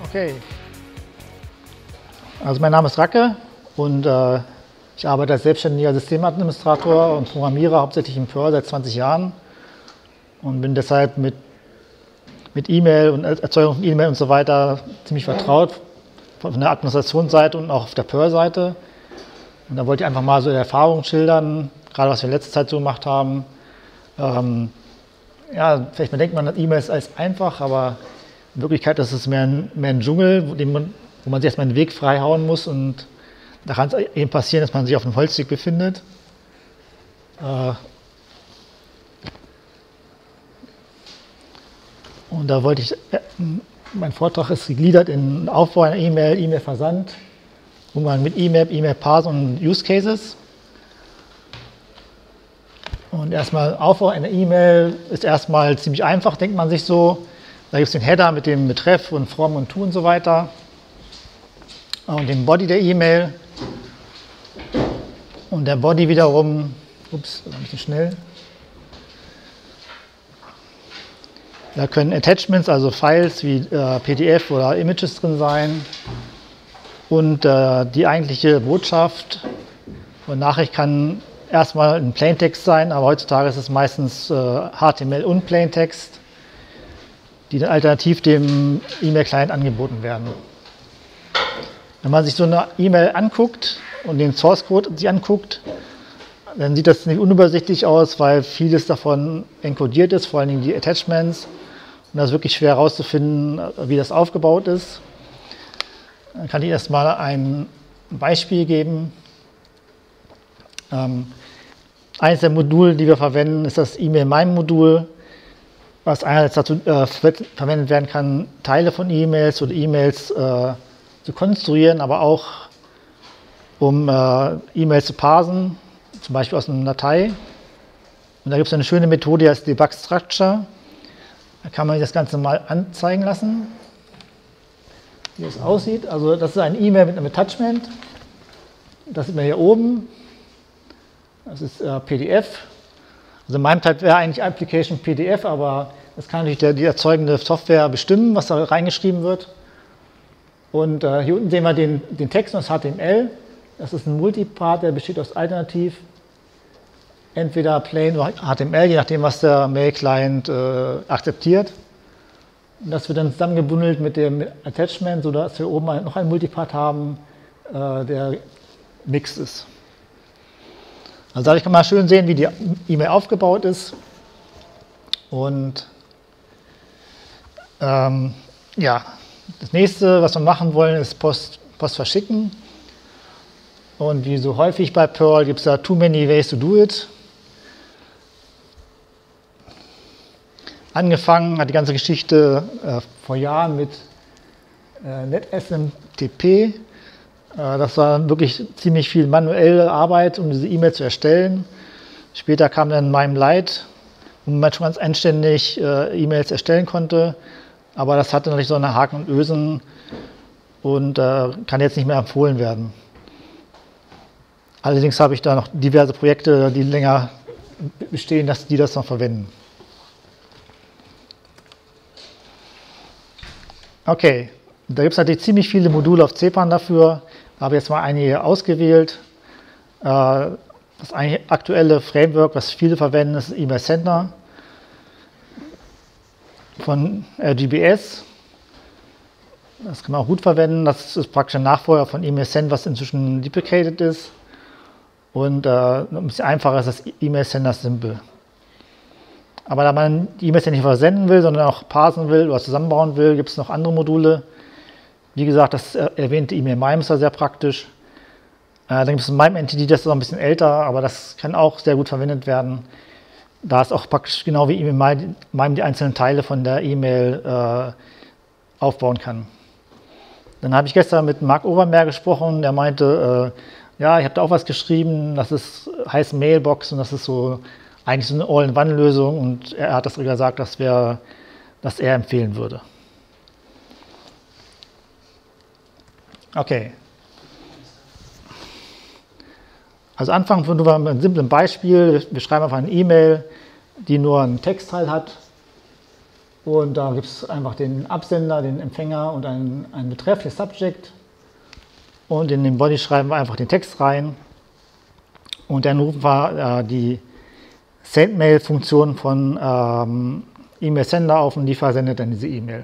Okay. Also mein Name ist Racke und ich arbeite als selbstständiger Systemadministrator und Programmierer hauptsächlich in Perl seit 20 Jahren und bin deshalb mit E-Mail und Erzeugung von E-Mail und so weiter ziemlich vertraut, von der Administrationsseite und auch auf der Perl-Seite. Und da wollte ich einfach mal so die Erfahrungen schildern, gerade was wir in letzter Zeit so gemacht haben. Ja, vielleicht denkt man, E-Mail ist alles einfach, aber in Wirklichkeit ist es mehr ein Dschungel, wo man sich erstmal den Weg freihauen muss, und da kann es eben passieren, dass man sich auf einem Holzweg befindet. Und da wollte ich, mein Vortrag ist gegliedert in Aufbau einer E-Mail, E-Mail-Versand, Umgang mit E-Mail, E-Mail-Parser und Use Cases. Und erstmal Aufbau einer E-Mail ist erstmal ziemlich einfach, denkt man sich so. Da gibt es den Header mit dem Betreff und From und To und so weiter. Und den Body der E-Mail. Und der Body wiederum, ups, ein bisschen schnell. Da können Attachments, also Files wie PDF oder Images drin sein. Und die eigentliche Botschaft und Nachricht kann erstmal ein Plaintext sein, aber heutzutage ist es meistens HTML und Plaintext, die dann alternativ dem E-Mail-Client angeboten werden. Wenn man sich so eine E-Mail anguckt und den Source-Code sich anguckt, dann sieht das nicht unübersichtlich aus, weil vieles davon encodiert ist, vor allen Dingen die Attachments. Und das ist wirklich schwer herauszufinden, wie das aufgebaut ist. Dann kann ich erstmal ein Beispiel geben. Eines der Module, die wir verwenden, ist das E-Mail-MIME-Modul, was einerseits dazu verwendet werden kann, Teile von E-Mails oder E-Mails zu konstruieren, aber auch um E-Mails zu parsen, zum Beispiel aus einer Datei. Und da gibt es eine schöne Methode, die heißt Debug Structure. Da kann man sich das Ganze mal anzeigen lassen, wie es aussieht. Also das ist ein E-Mail mit einem Attachment. Das sieht man hier oben. Das ist PDF. Also in meinem Type wäre eigentlich Application PDF, aber das kann natürlich die erzeugende Software bestimmen, was da reingeschrieben wird. Und hier unten sehen wir den Text und das HTML. Das ist ein Multipart, der besteht aus alternativ entweder Plain oder HTML, je nachdem, was der Mail-Client akzeptiert. Und das wird dann zusammengebundelt mit dem Attachment, sodass wir oben noch einen Multipart haben, der mixed ist. Also dadurch kann man schön sehen, wie die E-Mail aufgebaut ist. Und ja, das nächste, was wir machen wollen, ist Post verschicken. Und wie so häufig bei Perl gibt es da too many ways to do it. Angefangen hat die ganze Geschichte vor Jahren mit NetSMTP. Das war wirklich ziemlich viel manuelle Arbeit, um diese E-Mail zu erstellen. Später kam dann MIME-Lite, wo man schon ganz anständig E-Mails erstellen konnte. Aber das hatte natürlich so eine Haken und Ösen und kann jetzt nicht mehr empfohlen werden. Allerdings habe ich da noch diverse Projekte, die länger bestehen, die das noch verwenden. Okay, da gibt es natürlich ziemlich viele Module auf CPAN dafür. Da habe ich jetzt mal einige ausgewählt. Das aktuelle Framework, was viele verwenden, ist E-Mail Sender von RGBS. Das kann man auch gut verwenden. Das ist praktisch ein Nachfolger von E-Mail Send, was inzwischen deprecated ist. Und ein bisschen einfacher ist das E-Mail Sender Simple. Aber da man die E-Mails ja nicht versenden will, sondern auch parsen will oder zusammenbauen will, gibt es noch andere Module. Wie gesagt, das erwähnte E-Mail MIME ist da sehr praktisch. Dann gibt es ein MIME Entity, das ist noch ein bisschen älter, aber das kann auch sehr gut verwendet werden. Da ist auch praktisch genau wie E-Mail MIME die einzelnen Teile von der E-Mail aufbauen kann. Dann habe ich gestern mit Mark Overmeer gesprochen, der meinte, ja, ich habe da auch was geschrieben, heißt Mailbox und das ist so eigentlich so eine All-in-One-Lösung, und er hat das gesagt, dass er empfehlen würde. Okay. Also anfangen wir nur mit einem simplen Beispiel. Wir schreiben einfach eine E-Mail, die nur einen Textteil hat. Und da gibt es einfach den Absender, den Empfänger und einen Betreff, das Subject. Und in den Body schreiben wir einfach den Text rein. Und dann rufen wir die Sendmail-Funktion von E-Mail-Sender auf und die versendet dann diese E-Mail.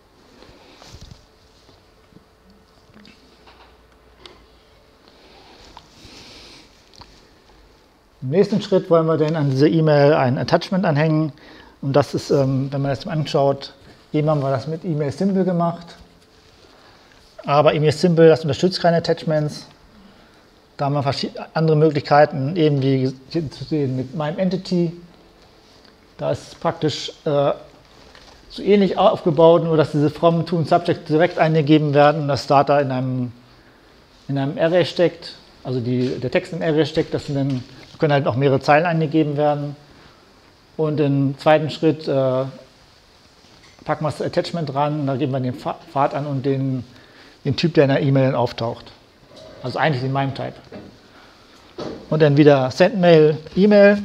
Im nächsten Schritt wollen wir dann an diese E-Mail ein Attachment anhängen. Und das ist, wenn man das anschaut, eben haben wir das mit E-Mail Simple gemacht. Aber E-Mail Simple, das unterstützt keine Attachments. Da haben wir andere Möglichkeiten, eben wie hier zu sehen mit meinem Entity. Da ist praktisch so ähnlich aufgebaut, nur dass diese From, To und Subject direkt eingegeben werden und das Data in einem Array steckt, also der Text im Array steckt, das können halt auch mehrere Zeilen eingegeben werden. Und im zweiten Schritt packen wir das Attachment ran, da geben wir den Pfad an und den Typ, der in der E-Mail auftaucht. Also eigentlich den MIME-Type. Und dann wieder Sendmail, E-Mail.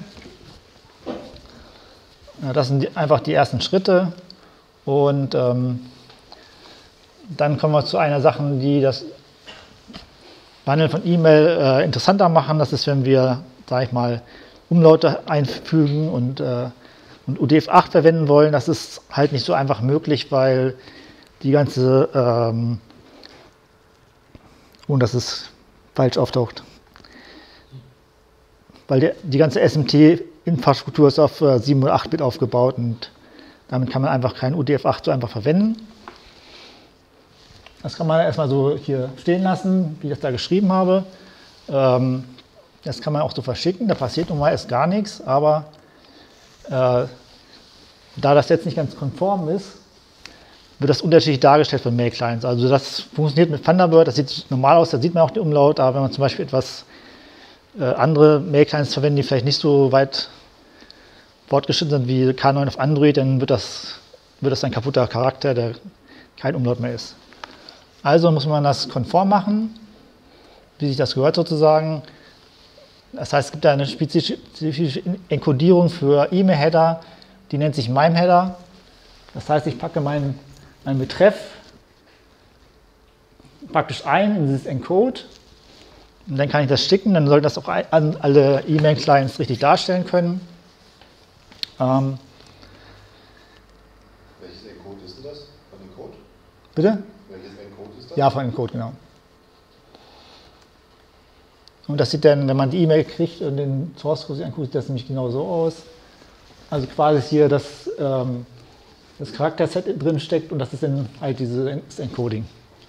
Ja, das sind einfach die ersten Schritte. Und dann kommen wir zu einer Sache, die das Behandeln von E-Mail interessanter machen. Das ist, wenn wir, sage ich mal, Umlaute einfügen und UTF-8 verwenden wollen. Das ist halt nicht so einfach möglich, weil die ganze, und das ist falsch auftaucht, weil die ganze SMT-Infrastruktur ist auf 7 oder 8-Bit aufgebaut und damit kann man einfach kein UTF-8 so einfach verwenden. Das kann man erstmal so hier stehen lassen, wie ich das da geschrieben habe. Das kann man auch so verschicken, da passiert nun mal erst gar nichts, aber da das jetzt nicht ganz konform ist, wird das unterschiedlich dargestellt von Mail-Clients. Also das funktioniert mit Thunderbird, das sieht normal aus, da sieht man auch den Umlaut, aber wenn man zum Beispiel etwas andere Mail-Clients verwendet, die vielleicht nicht so weit fortgeschritten sind wie K9 auf Android, dann wird das ein kaputter Charakter, der kein Umlaut mehr ist. Also muss man das konform machen, wie sich das gehört sozusagen. Das heißt, es gibt da eine spezifische Enkodierung für E-Mail-Header, die nennt sich MIME-Header. Das heißt, ich packe meinen Betreff praktisch ein in dieses Encode und dann kann ich das schicken, dann soll das auch an alle E-Mail-Clients richtig darstellen können. Welches Encode ist denn das? Von Encode? Bitte? Welches Encode ist das? Ja, von Encode, genau. Und das sieht dann, wenn man die E-Mail kriegt und den Source Code anguckt, sieht das nämlich genau so aus. Also quasi hier das Charakterset drin steckt und das ist dann halt dieses Encoding.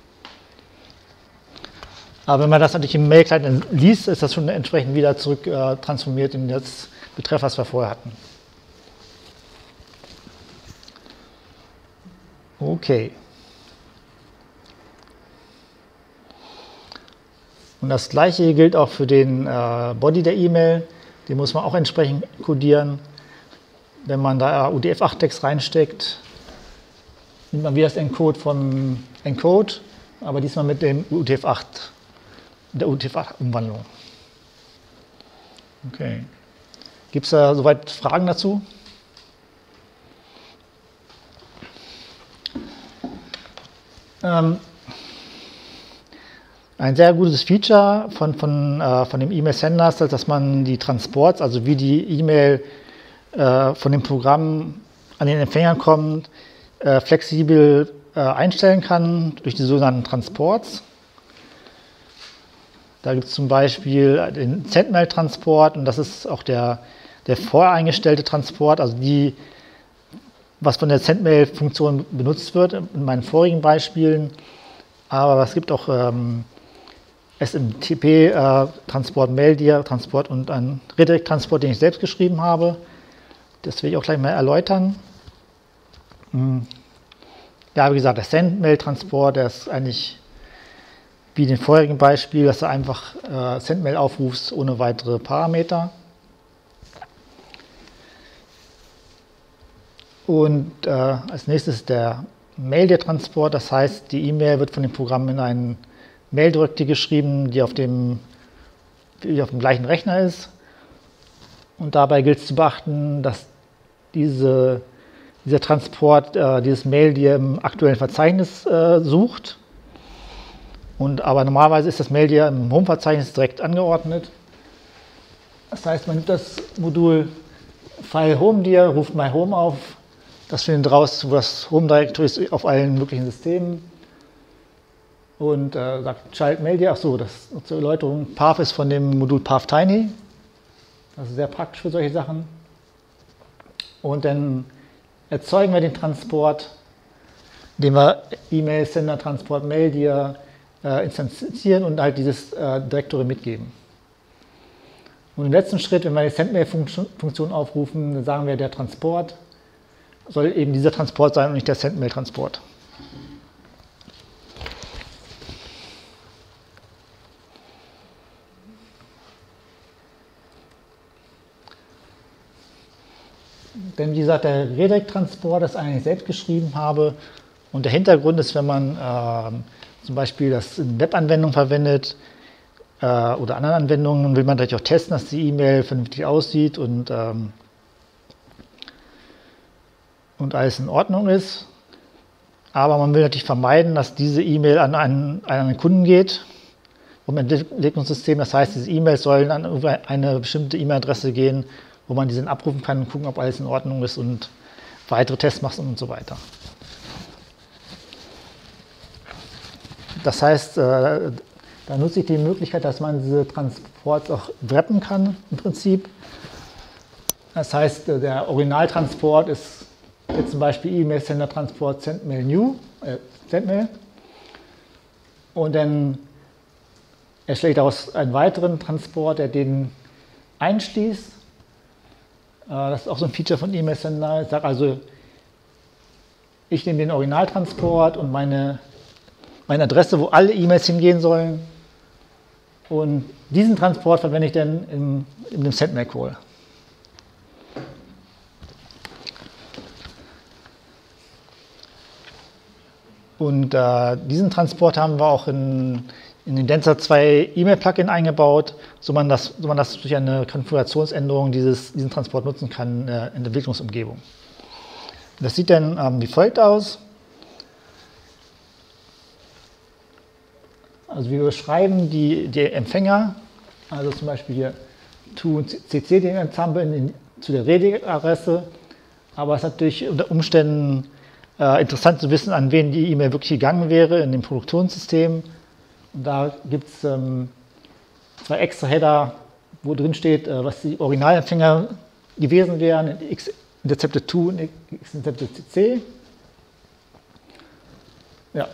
Aber wenn man das natürlich im Mail-Client liest, ist das schon entsprechend wieder zurück transformiert in das Betreff, was wir vorher hatten. Okay. Und das gleiche gilt auch für den Body der E-Mail. Den muss man auch entsprechend codieren. Wenn man da UTF-8-Text reinsteckt, nimmt man wieder das Encode von Encode, aber diesmal mit dem UTF-8, der UTF-8-Umwandlung. Okay. Gibt es da soweit Fragen dazu? Ein sehr gutes Feature von dem E-Mail-Sender ist, dass man die Transports, also wie die E-Mail von dem Programm an den Empfänger kommt, flexibel einstellen kann durch die sogenannten Transports. Da gibt es zum Beispiel den Sendmail-Transport und das ist auch der voreingestellte Transport, also was von der Sendmail-Funktion benutzt wird in meinen vorigen Beispielen. Aber es gibt auch SMTP-Transport, Mail-Transport und einen Redirect-Transport, den ich selbst geschrieben habe. Das will ich auch gleich mal erläutern. Ja, wie gesagt, der Sendmail-Transport, der ist eigentlich wie in dem vorherigen Beispiel, dass du einfach Sendmail aufrufst ohne weitere Parameter. Und als nächstes der Mail-Transport, das heißt, die E-Mail wird von dem Programm in einen Mail-Directory geschrieben, die auf dem gleichen Rechner ist. Und dabei gilt es zu beachten, dass diese dieser Transport dieses Mail dir im aktuellen Verzeichnis sucht. Aber normalerweise ist das Mail dir im Home-Verzeichnis direkt angeordnet. Das heißt, man nimmt das Modul File Home dir, ruft MyHome auf. Das findet raus, wo das Home-Directory ist auf allen möglichen Systemen. Und sagt Child Mail dir, achso, das zur Erläuterung, Path ist von dem Modul PathTiny. Das ist sehr praktisch für solche Sachen. Und dann erzeugen wir den Transport, indem wir E-Mail, Sender, Transport, Mail dir instanzieren und halt dieses Directory mitgeben. Und im letzten Schritt, wenn wir die Sendmail-Funktion aufrufen, dann sagen wir, der Transport soll eben dieser Transport sein und nicht der Sendmail-Transport. Denn wie gesagt, der Redirect-Transport ist eigentlich selbst geschrieben habe. Und der Hintergrund ist, wenn man zum Beispiel das in Webanwendungen verwendet oder anderen Anwendungen, will man natürlich auch testen, dass die E-Mail vernünftig aussieht und alles in Ordnung ist. Aber man will natürlich vermeiden, dass diese E-Mail an einen Kunden geht, um Entwicklungssystem. Das heißt, diese E-Mails sollen an eine bestimmte E-Mail-Adresse gehen, wo man diesen abrufen kann und gucken, ob alles in Ordnung ist und weitere Tests macht und so weiter. Das heißt, da nutze ich die Möglichkeit, dass man diese Transports auch wrappen kann im Prinzip. Das heißt, der Originaltransport ist jetzt zum Beispiel E-Mail-Sender-Transport Sendmail New, Sendmail. Und dann erstelle ich daraus einen weiteren Transport, der den einschließt. Das ist auch so ein Feature von E-Mail-Sender. Ich sage also, ich nehme den Originaltransport und meine Adresse, wo alle E-Mails hingehen sollen. Und diesen Transport verwende ich dann in dem Sendmail-Call. Und diesen Transport haben wir auch in den Dancer 2 E-Mail-Plugin eingebaut, so man das durch eine Konfigurationsänderung diesen Transport nutzen kann in der Entwicklungsumgebung. Das sieht dann wie folgt aus. Also wir beschreiben die Empfänger, also zum Beispiel hier to und cc den Ensemble zu der Redirect-Adresse, aber es ist natürlich unter Umständen interessant zu wissen, an wen die E-Mail wirklich gegangen wäre in dem Produktionssystem. Und da gibt es 2 extra Header, wo drin steht, was die Originalempfänger gewesen wären, x intercepted to und x intercepted cc. Ja.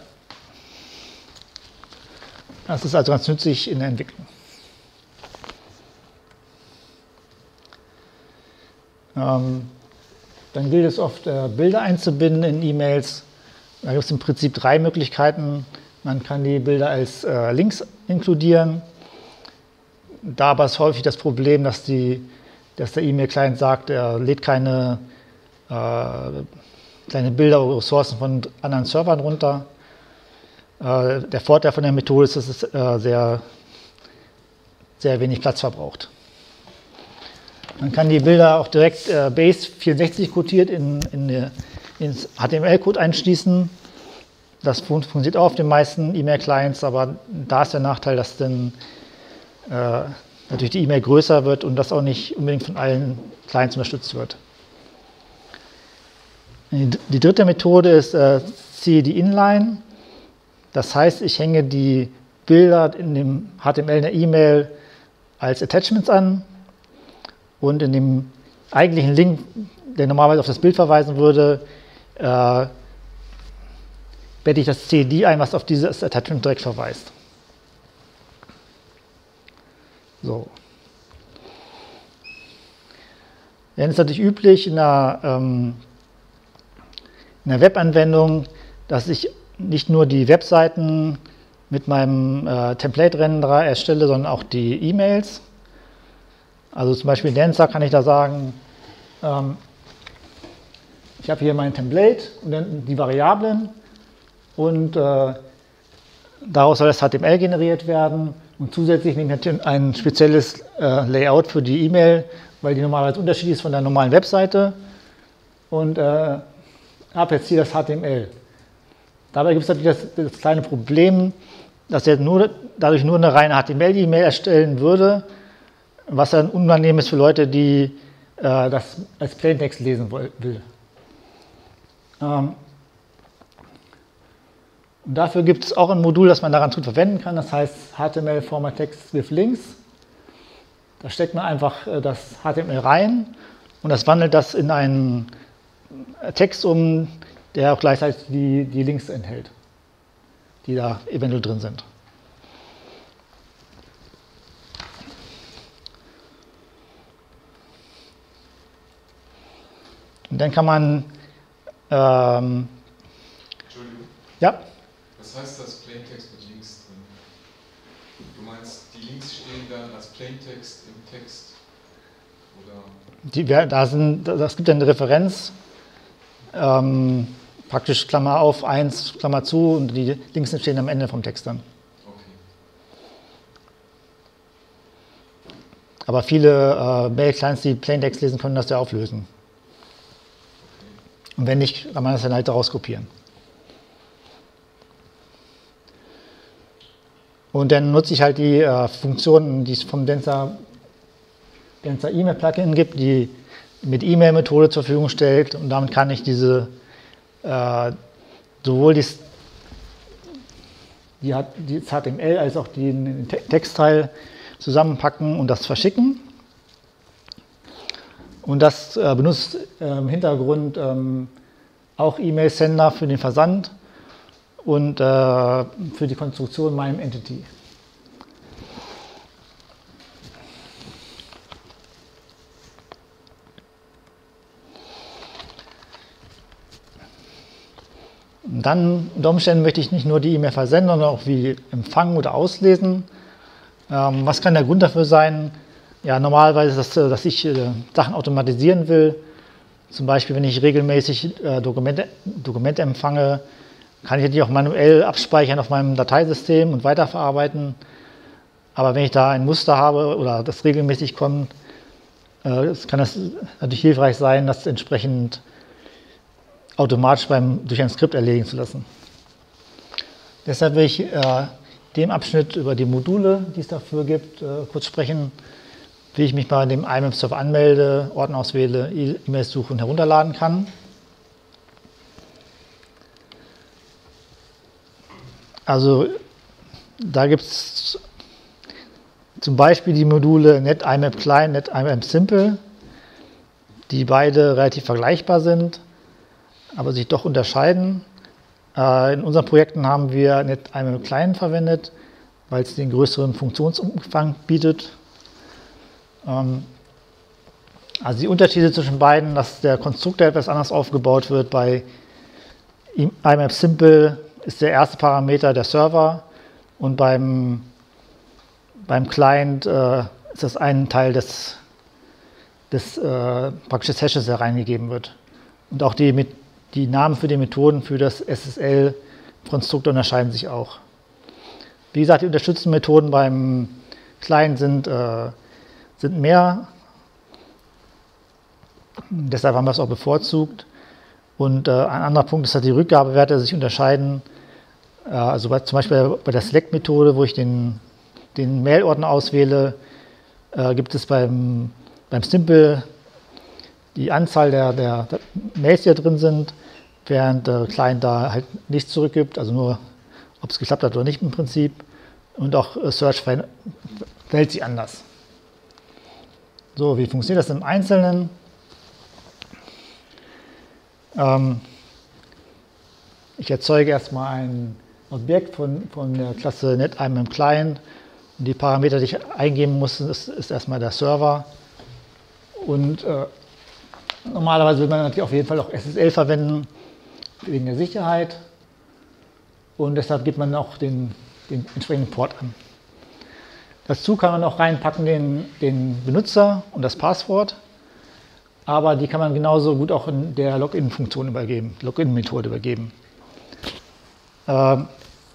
Das ist also ganz nützlich in der Entwicklung. Dann gilt es oft, Bilder einzubinden in E-Mails. Da gibt es im Prinzip 3 Möglichkeiten. Man kann die Bilder als Links inkludieren. Dabei ist häufig das Problem, dass der E-Mail-Client sagt, er lädt keine kleine Bilder oder Ressourcen von anderen Servern runter. Der Vorteil von der Methode ist, dass es sehr, sehr wenig Platz verbraucht. Man kann die Bilder auch direkt Base64 codiert ins HTML-Code einschließen. Das funktioniert auch auf den meisten E-Mail-Clients, aber da ist der Nachteil, dass dann natürlich die E-Mail größer wird und das auch nicht unbedingt von allen Clients unterstützt wird. Die dritte Methode ist CED-Inline. Das heißt, ich hänge die Bilder in dem HTML in der E-Mail als Attachments an und in dem eigentlichen Link, der normalerweise auf das Bild verweisen würde, bette ich das CED ein, was auf dieses Attachment direkt verweist. So. Dann ist natürlich üblich in einer Webanwendung, dass ich nicht nur die Webseiten mit meinem Template-Renderer erstelle, sondern auch die E-Mails. Also zum Beispiel in Dancer kann ich da sagen, ich habe hier mein Template und dann die Variablen und daraus soll das HTML generiert werden und zusätzlich nehme ich ein spezielles Layout für die E-Mail, weil die normalerweise unterschiedlich ist von der normalen Webseite und habe jetzt hier das HTML. Dabei gibt es natürlich das kleine Problem, dass er dadurch nur eine reine HTML-E-Mail erstellen würde, was dann unangenehm ist für Leute, die das als Plaintext lesen will. Und dafür gibt es auch ein Modul, das man daran gut verwenden kann, das heißt HTML Format Text with Links. Da steckt man einfach das HTML rein und das wandelt das in einen Text um, der auch gleichzeitig die Links enthält, die da eventuell drin sind. Und dann kann man Entschuldigung. Ja. Was heißt das Plaintext mit Links drin? Du meinst, die Links stehen dann als Plaintext im Text? Oder? Das gibt eine Referenz, praktisch Klammer auf, 1, Klammer zu und die Links stehen am Ende vom Text dann. Okay. Aber viele Mail-Clients, die Plaintext lesen, können das ja auflösen. Und wenn nicht, kann man das dann halt daraus kopieren. Und dann nutze ich halt die Funktionen, die es vom Denser E-Mail-Plugin gibt, die mit E-Mail-Methode zur Verfügung stellt. Und damit kann ich diese sowohl das HTML als auch den Textteil zusammenpacken und das verschicken. Und das benutzt im Hintergrund auch E-Mail-Sender für den Versand und für die Konstruktion MIME-Entity. Dann unter Umständen möchte ich nicht nur die E-Mail versenden, sondern auch wie empfangen oder auslesen. Was kann der Grund dafür sein? Ja, normalerweise, dass ich Sachen automatisieren will. Zum Beispiel, wenn ich regelmäßig Dokumente empfange, kann ich die auch manuell abspeichern auf meinem Dateisystem und weiterverarbeiten. Aber wenn ich da ein Muster habe oder das regelmäßig kommt, kann das natürlich hilfreich sein, das entsprechend automatisch durch ein Skript erledigen zu lassen. Deshalb will ich dem Abschnitt über die Module, die es dafür gibt, kurz sprechen, wie ich mich bei dem IMAP-Server anmelde, Ordner auswähle, E-Mails suche und herunterladen kann. Also da gibt es zum Beispiel die Module NetIMAP Client, NetIMAP Simple, die beide relativ vergleichbar sind, aber sich doch unterscheiden. In unseren Projekten haben wir NetIMAP Client verwendet, weil es den größeren Funktionsumfang bietet. Also die Unterschiede zwischen beiden, dass der Konstruktor etwas anders aufgebaut wird. Bei IMAP Simple ist der erste Parameter der Server und beim Client ist das ein Teil des praktisch des Hashes, der reingegeben wird. Und auch die Namen für die Methoden für das SSL-Konstruktor unterscheiden sich auch. Wie gesagt, die unterstützten Methoden beim Client sind mehr, deshalb haben wir es auch bevorzugt. Und ein anderer Punkt ist, dass die Rückgabewerte sich unterscheiden. Also zum Beispiel bei der Select-Methode, wo ich den Mail-Ordner auswähle, gibt es beim Simple die Anzahl der Mails, die da drin sind, während der Client da halt nichts zurückgibt, also nur, ob es geklappt hat oder nicht im Prinzip. Und auch Search verhält sich anders. So, wie funktioniert das im Einzelnen? Ich erzeuge erstmal ein Objekt von der Klasse NetIMAP Client. Und die Parameter, die ich eingeben muss, ist erstmal der Server. Und normalerweise will man natürlich auf jeden Fall auch SSL verwenden, wegen der Sicherheit. Und deshalb gibt man auch den entsprechenden Port an. Dazu kann man auch reinpacken den Benutzer und das Passwort, aber die kann man genauso gut auch in der Login-Funktion übergeben, Login-Methode übergeben. Da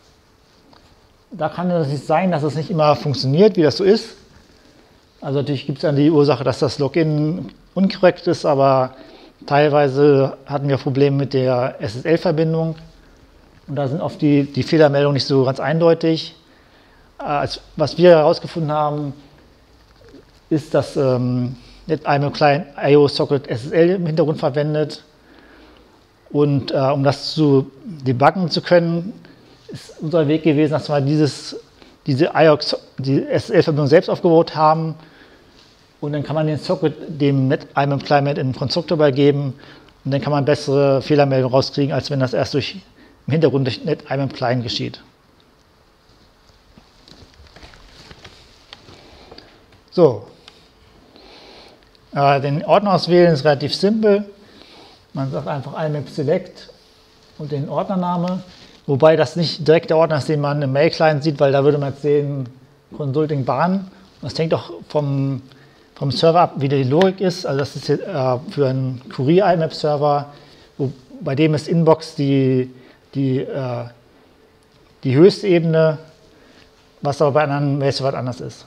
kann es sein, dass es nicht immer funktioniert, wie das so ist. Also natürlich gibt es dann die Ursache, dass das Login unkorrekt ist, aber Teilweise hatten wir Probleme mit der SSL-Verbindung und da sind oft die Fehlermeldungen nicht so ganz eindeutig. Was wir herausgefunden haben, ist, dass NetIMAP Client IO Socket SSL im Hintergrund verwendet. Und um das zu debuggen zu können, ist unser Weg gewesen, dass wir die SSL-Verbindung selbst aufgebaut haben. Und dann kann man den Socket dem NetIMAP Client in den Konstruktor übergeben. Und dann kann man bessere Fehlermeldungen rauskriegen, als wenn das erst im Hintergrund durch NetIMAP Client geschieht. So. Den Ordner auswählen ist relativ simpel. Man sagt einfach IMAP Select und den Ordnername. Wobei das nicht direkt der Ordner ist, den man im Mail-Client sieht, weil da würde man jetzt sehen, Consulting Bahn. Das hängt auch vom Server ab, wie die Logik ist. Also das ist jetzt, für einen Kurier-IMAP-Server, bei dem ist Inbox die höchste Ebene, was aber bei anderen Mail-Servern anders ist.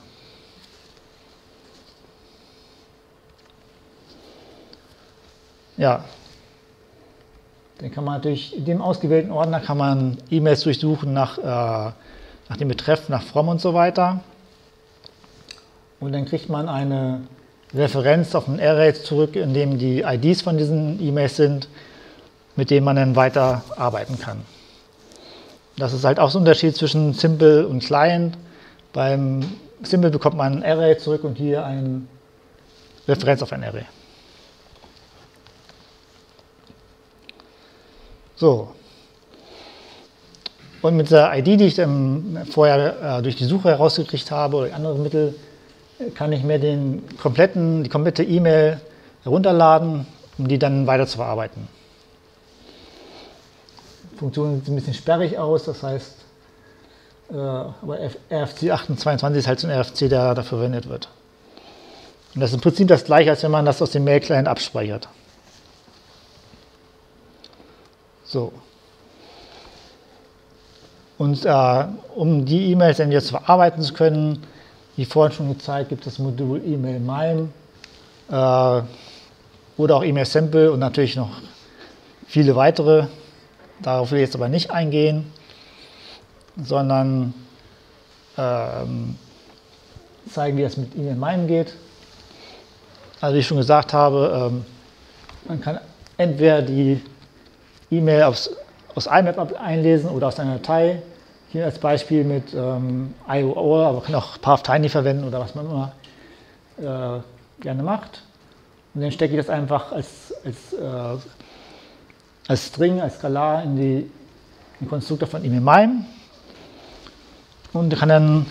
Ja, dann kann man natürlich in dem ausgewählten Ordner kann man E-Mails durchsuchen nach dem Betreff, nach From und so weiter. Und dann kriegt man eine Referenz auf ein Array zurück, in dem die IDs von diesen E-Mails sind, mit denen man dann weiter arbeiten kann. Das ist halt auch so ein Unterschied zwischen Simple und Client. Beim Simple bekommt man ein Array zurück und hier eine Referenz auf ein Array. So. Und mit der ID, die ich dann vorher durch die Suche herausgekriegt habe oder andere Mittel, kann ich mir die komplette E-Mail herunterladen, um die dann weiter zu verarbeiten. Die Funktion sieht ein bisschen sperrig aus, das heißt, aber RFC 2822 ist halt so ein RFC, der dafür verwendet wird. Und das ist im Prinzip das gleiche, als wenn man das aus dem Mail-Client abspeichert. So. Und um die E-Mails dann jetzt verarbeiten zu können, wie vorhin schon gezeigt, gibt es das Modul E-Mail MIME oder auch E-Mail Sample und natürlich noch viele weitere. Darauf will ich jetzt aber nicht eingehen, sondern zeigen, wie das mit E-Mail MIME geht. Also wie ich schon gesagt habe, man kann entweder die E-Mail aus IMAP einlesen oder aus einer Datei. Hier als Beispiel mit IOR, aber man kann auch PathTiny verwenden oder was man immer gerne macht. Und dann stecke ich das einfach als String, als Skalar in den Konstruktor von E-Mail MIME und kann dann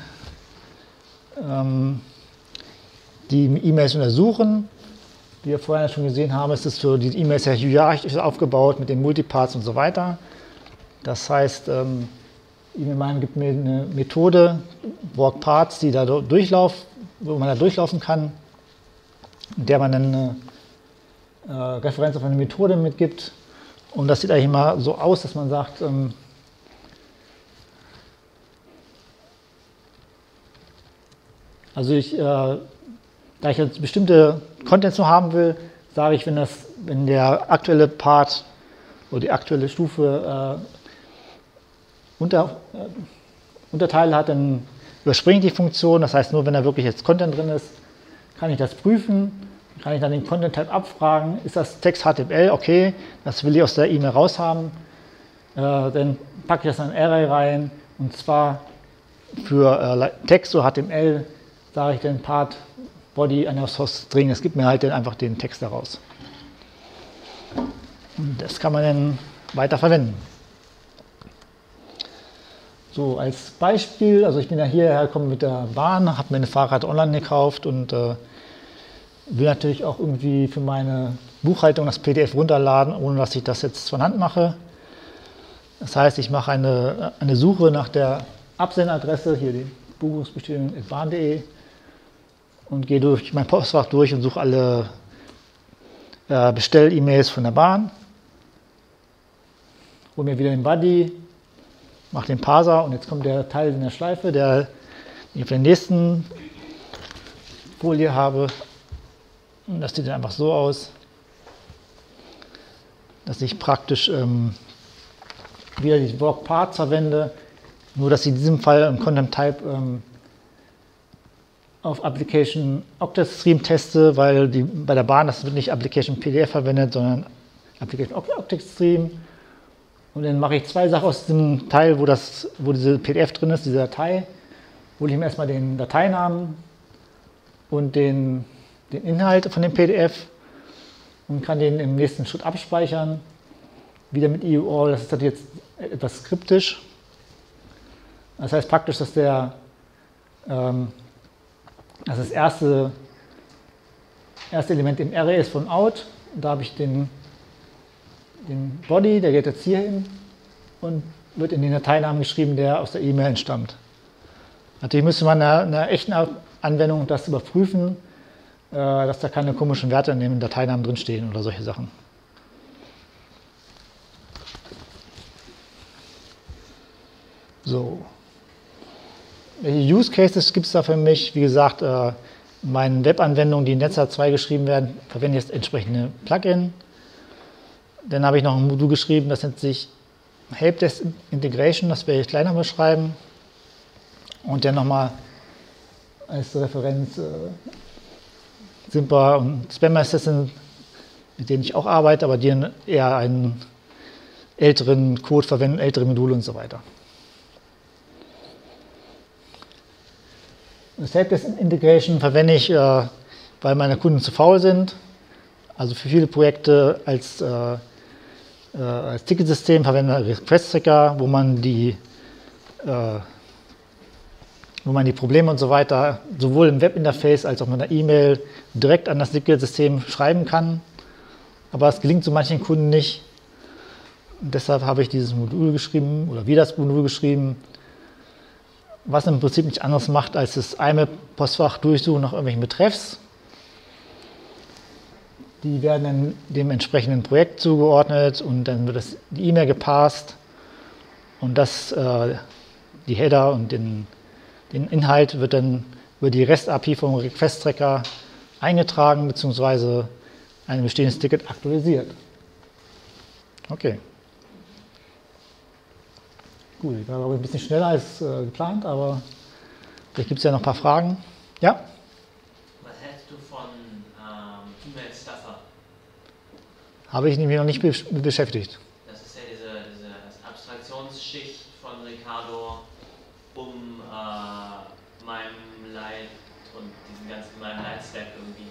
die E-Mails untersuchen. Wie wir vorher schon gesehen haben, ist es für die E-Mails ja hierarchisch aufgebaut mit den Multiparts und so weiter. Das heißt, E-Mail MIME gibt mir eine Methode, Walk-Parts, wo man da durchlaufen kann, in der man dann eine Referenz auf eine Methode mitgibt. Und das sieht eigentlich immer so aus, dass man sagt, da ich jetzt bestimmte Contents noch haben will, sage ich, wenn der aktuelle Part oder die aktuelle Stufe Unterteile hat, dann überspringe ich die Funktion. Das heißt, nur wenn da wirklich jetzt Content drin ist, kann ich das prüfen. Kann ich dann den Content-Type abfragen. Ist das Text HTML? Okay, das will ich aus der E-Mail raushaben. Dann packe ich das in ein Array rein. Und zwar für Text oder HTML sage ich den Part Body Source String. Es gibt mir halt dann einfach den Text daraus. Und das kann man dann weiter verwenden. So, als Beispiel, also ich bin ja hierher gekommen mit der Bahn, habe mir eine Fahrkarte online gekauft und will natürlich auch irgendwie für meine Buchhaltung das PDF runterladen, ohne dass ich das jetzt von Hand mache. Das heißt, ich mache eine Suche nach der Absenderadresse, hier die Buchungsbestätigung@bahn.de und gehe durch mein Postfach durch und suche alle Bestell-E-Mails von der Bahn. Hole mir wieder den Buddy, mache den Parser und jetzt kommt der Teil in der Schleife, den ich auf der nächsten Folie habe. Und das sieht dann einfach so aus. dass ich praktisch wieder die Work-Parts verwende, nur dass ich in diesem Fall im Content-Type auf Application Octet-Stream teste, weil bei der Bahn das wird nicht Application PDF verwendet, sondern Application Octet-Stream. Und dann mache ich zwei Sachen aus dem Teil, wo diese PDF drin ist, diese Datei. Hole ich mir erstmal den Dateinamen und den Inhalt von dem PDF und kann den im nächsten Schritt abspeichern. Wieder mit EUAll, das ist jetzt etwas skriptisch. Das heißt praktisch, dass das erste Element im Array ist von out. Und da habe ich den Body, der geht jetzt hier hin und wird in den Dateinamen geschrieben, der aus der E-Mail entstammt. Natürlich müsste man in einer echten Anwendung das überprüfen, dass da keine komischen Werte in den Dateinamen drinstehen oder solche Sachen. So. Welche Use Cases gibt es da für mich? Wie gesagt, in meinen Webanwendungen, die in Netzer 2 geschrieben werden, verwende ich jetzt entsprechende Plugin. Dann habe ich noch ein Modul geschrieben, das nennt sich Helpdesk Integration, das werde ich kleiner beschreiben. Und dann nochmal als Referenz Simpa und Spam Assassin, mit denen ich auch arbeite, aber die eher einen älteren Code verwenden, ältere Module und so weiter. Das Helpdesk Integration verwende ich, weil meine Kunden zu faul sind. Also für viele Projekte als Ticketsystem verwende ich Request-Tracker, wo man die Probleme und so weiter sowohl im Webinterface als auch mit einer E-Mail direkt an das Ticketsystem schreiben kann. Aber es gelingt so manchen Kunden nicht. Und deshalb habe ich dieses Modul geschrieben oder wieder das Modul geschrieben, was im Prinzip nichts anderes macht, als das IMAP-Postfach durchsuchen nach irgendwelchen Betreffs. Die werden dann dem entsprechenden Projekt zugeordnet und dann wird die E-Mail gepasst und die Header und den Inhalt wird dann über die REST-API vom Request-Tracker eingetragen bzw. ein bestehendes Ticket aktualisiert. Okay. Gut, ich war glaube ich ein bisschen schneller als geplant, aber vielleicht gibt es ja noch ein paar Fragen. Ja? Was hältst du von E-Mail-Stuffer? Habe ich mich noch nicht beschäftigt. Das ist ja diese Abstraktionsschicht von Ricardo meinem Light und meinem Light-Stack irgendwie.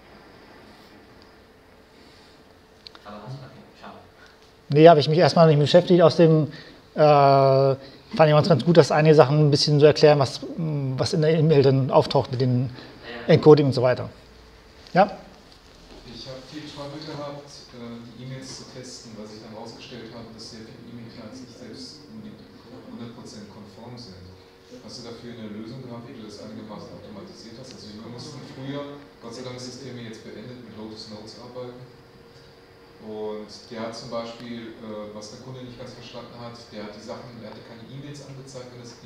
Aber okay, schade. Nee, habe ich mich erstmal nicht beschäftigt. Außerdem fand ich ganz gut, dass einige Sachen ein bisschen so erklären, was in der E-Mail dann auftaucht mit dem Encoding und so weiter. Ja? Ich habe viel Trouble gehabt, die E-Mails zu testen, weil sich dann herausgestellt hat, dass sehr viele E-Mail-Clients nicht selbst unbedingt 100% konform sind. Hast du dafür eine Lösung gehabt, wie du das einigermaßen automatisiert hast? Also wir mussten früher, Gott sei Dank ist das Thema jetzt beendet, mit Lotus Notes arbeiten. Und der hat zum Beispiel, was der Kunde nicht ganz verstanden hat, der hatte keine E-Mails angezeigt, wenn das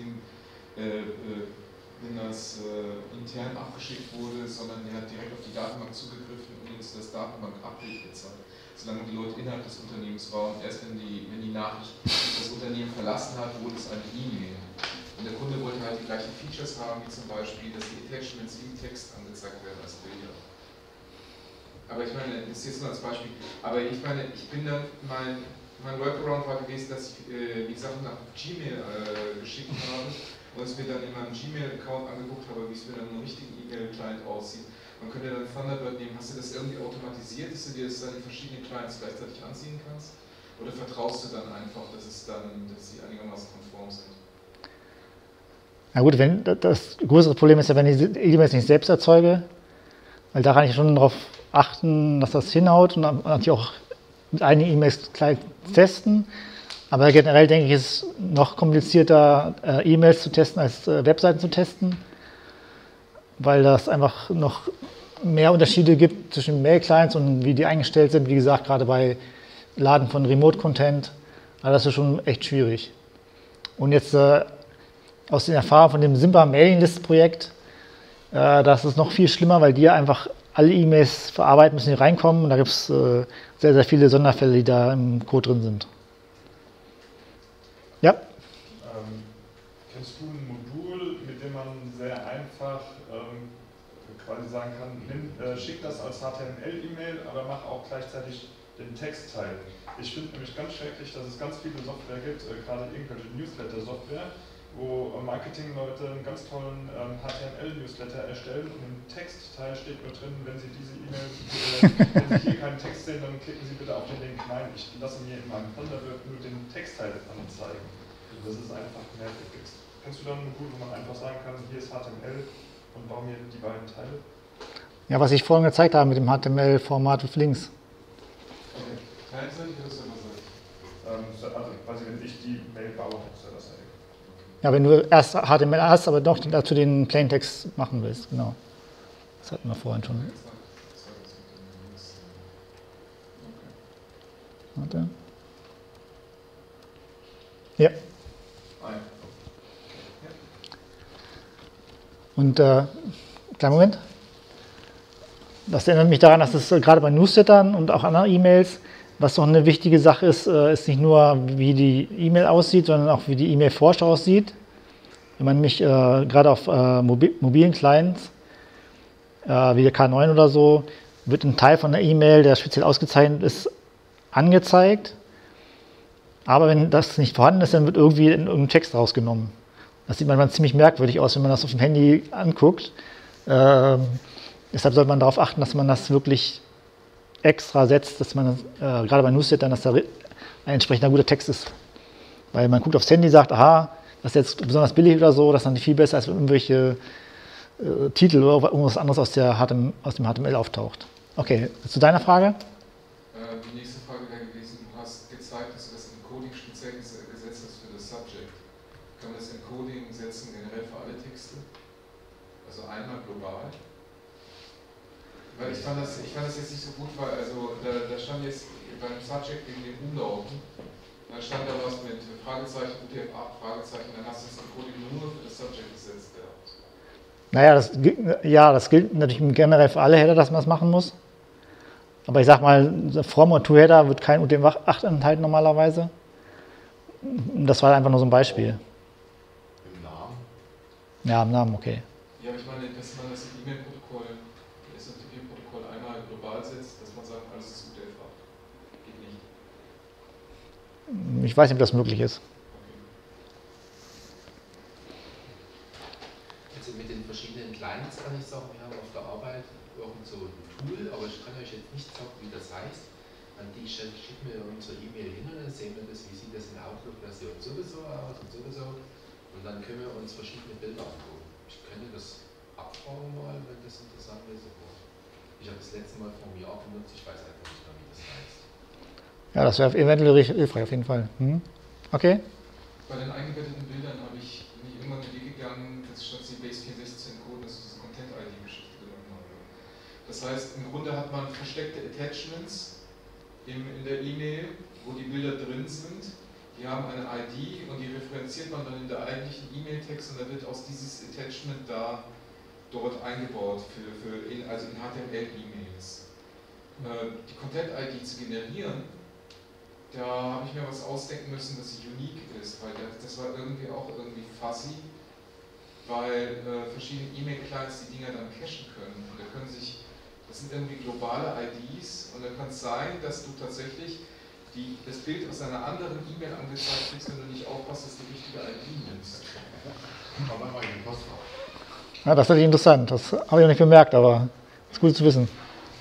intern abgeschickt wurde, sondern der hat direkt auf die Datenbank zugegriffen und uns das Datenbank-Update gezeigt. Solange die Leute innerhalb des Unternehmens waren und erst wenn die Nachricht das Unternehmen verlassen hat, wurde es eine E-Mail. Und der Kunde wollte halt die gleichen Features haben, wie zum Beispiel, dass die Attachments im Text angezeigt werden als Bilder. Aber ich meine, das ist jetzt nur als Beispiel, aber ich meine, mein Workaround war gewesen, dass ich die Sachen nach Gmail geschickt habe und es mir dann in meinem Gmail-Account angeguckt habe, wie es mit einem richtigen E-Mail-Client aussieht. Man könnte dann Thunderbird nehmen. Hast du das irgendwie automatisiert, dass du dir das dann in verschiedenen Clients gleichzeitig anziehen kannst? Oder vertraust du dann einfach, dass sie einigermaßen konform sind? Na gut, das größere Problem ist ja, wenn ich die E-Mails nicht selbst erzeuge, weil da kann ich schon darauf achten, dass das hinhaut und dann natürlich auch mit einigen E-Mails gleich testen. Aber generell denke ich, ist es noch komplizierter, E-Mails zu testen als Webseiten zu testen, weil das einfach noch mehr Unterschiede gibt zwischen Mail-Clients und wie die eingestellt sind. Wie gesagt, gerade bei Laden von Remote-Content, also das ist schon echt schwierig. Und jetzt aus den Erfahrungen von dem Simpa Mailing List Projekt, das ist noch viel schlimmer, weil die einfach alle E-Mails verarbeiten müssen, die reinkommen. Und da gibt es sehr, sehr viele Sonderfälle, die da im Code drin sind. Ja? Kennst du ein Modul, mit dem man sehr einfach quasi sagen kann, schick das als HTML-E-Mail, aber mach auch gleichzeitig den Textteil. Ich finde nämlich ganz schrecklich, dass es ganz viele Software gibt, gerade irgendwelche Newsletter-Software, wo Marketingleute einen ganz tollen HTML-Newsletter erstellen und im Textteil steht nur drin, wenn Sie diese E-Mail, wenn Sie hier keinen Text sehen, dann klicken Sie bitte auf den Link. Nein, ich lasse mir in meinem Thunderbird nur den Textteil anzeigen. Das ist einfach nervig. Kennst du dann ein Modul, wo man einfach sagen kann, hier ist HTML und baue mir die beiden Teile? Ja, was ich vorhin gezeigt habe mit dem HTML-Format with Links. Okay. Teilseitig oder serverseitig? Also quasi, wenn ich die Mail baue, serverseitig. Ja, wenn du erst HTML hast, aber doch dazu den Plaintext machen willst, genau. Das hatten wir vorhin schon. Warte. Ja. Und, kleinen Moment. Das erinnert mich daran, dass es gerade bei Newslettern und auch anderen E-Mails, was noch eine wichtige Sache ist, ist nicht nur, wie die E-Mail aussieht, sondern auch, wie die E-Mail-Vorschau aussieht. Wenn man nämlich gerade auf mobilen Clients, wie der K9 oder so, wird ein Teil von der E-Mail, der speziell ausgezeichnet ist, angezeigt. Aber wenn das nicht vorhanden ist, dann wird irgendwie in irgendein Text rausgenommen. Das sieht manchmal ziemlich merkwürdig aus, wenn man das auf dem Handy anguckt. Deshalb sollte man darauf achten, dass man das wirklich extra setzt, dass man gerade bei Newslettern, dass da ein entsprechender guter Text ist. Weil man guckt aufs Handy, sagt, aha, das ist jetzt besonders billig oder so, das ist dann viel besser, als wenn irgendwelche Titel oder irgendwas anderes aus dem HTML auftaucht. Okay, zu deiner Frage? Die nächste Frage wäre gewesen, du hast gezeigt, dass du das Encoding speziell gesetzt hast für das Subject. Kann man das Encoding setzen generell für alle Texte? Also einmal global? Weil ich fand das jetzt nicht so gut, weil also da stand jetzt beim Subject wegen den Umlauten, da stand da was mit Fragezeichen, UTF-8, Fragezeichen, dann hast du das Encoding nur für das Subject gesetzt. Naja, das gilt natürlich generell für alle Header, dass man das machen muss. Aber ich sag mal, From- und To-Header wird kein UTF-8 enthalten normalerweise. Das war einfach nur so ein Beispiel. Im Namen? Ja, im Namen, okay. Ja, aber ich meine, dass man das E-Mail-Protokoll, das SMTP-Protokoll einmal global setzt, dass man sagt, alles ist UTF-8. Geht nicht. Ich weiß nicht, ob das möglich ist. Also mit den verschiedenen Clients kann ich sagen, wir haben auf der Arbeit irgend so ein Tool, aber ich kann euch jetzt nicht sagen, wie das heißt. An die schicken wir unsere E-Mail hin und dann sehen wir das, wie sieht das in Outlook-Version sowieso aus und sowieso. Und dann können wir uns verschiedene Bilder angucken. Ich könnte das abfragen mal, wenn das interessant ist. Aber ich habe das letzte Mal vor einem Jahr benutzt, ich weiß einfach nicht mehr, wie das heißt. Ja, das wäre eventuell hilfreich auf jeden Fall. Okay. Bei den eingebetteten Bildern habe ich mich irgendwann den Weg gegangen, dass statt die Base 64 encoden, dass ich diese Content-ID-Geschichte genommen habe. Das heißt, im Grunde hat man versteckte Attachments in der E-Mail, wo die Bilder drin sind. Die haben eine ID und die referenziert man dann in der eigentlichen E-Mail-Text und da wird aus dieses Attachment dort eingebaut, also in HTML-E-Mails. Die Content-ID zu generieren, da habe ich mir was ausdenken müssen, das unique ist, weil das war irgendwie fuzzy, weil verschiedene E-Mail-Clients die Dinger dann cachen können. Und das sind irgendwie globale IDs und da kann es sein, dass du tatsächlich das Bild aus einer anderen E-Mail angezeigt kriegst, wenn du nicht aufpasst, dass du die richtige ID nimmst. Ja, das ist natürlich interessant. Das habe ich noch nicht bemerkt, aber ist gut zu wissen.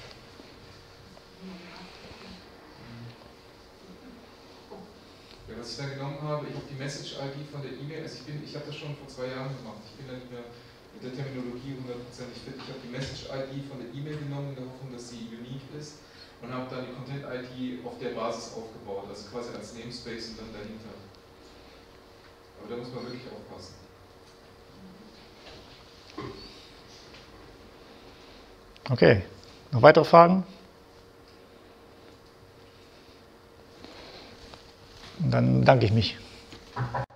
Was ich dann genommen habe, ich habe die Message-ID von der E-Mail, also ich habe das schon vor 2 Jahren gemacht, ich bin da nicht mehr mit der Terminologie 100% fit. Ich habe die Message-ID von der E-Mail genommen, in der Hoffnung, dass sie unique ist und habe dann die Content-ID auf der Basis aufgebaut, also quasi als Namespace und dann dahinter. Aber da muss man wirklich aufpassen. Okay, noch weitere Fragen? Dann bedanke ich mich.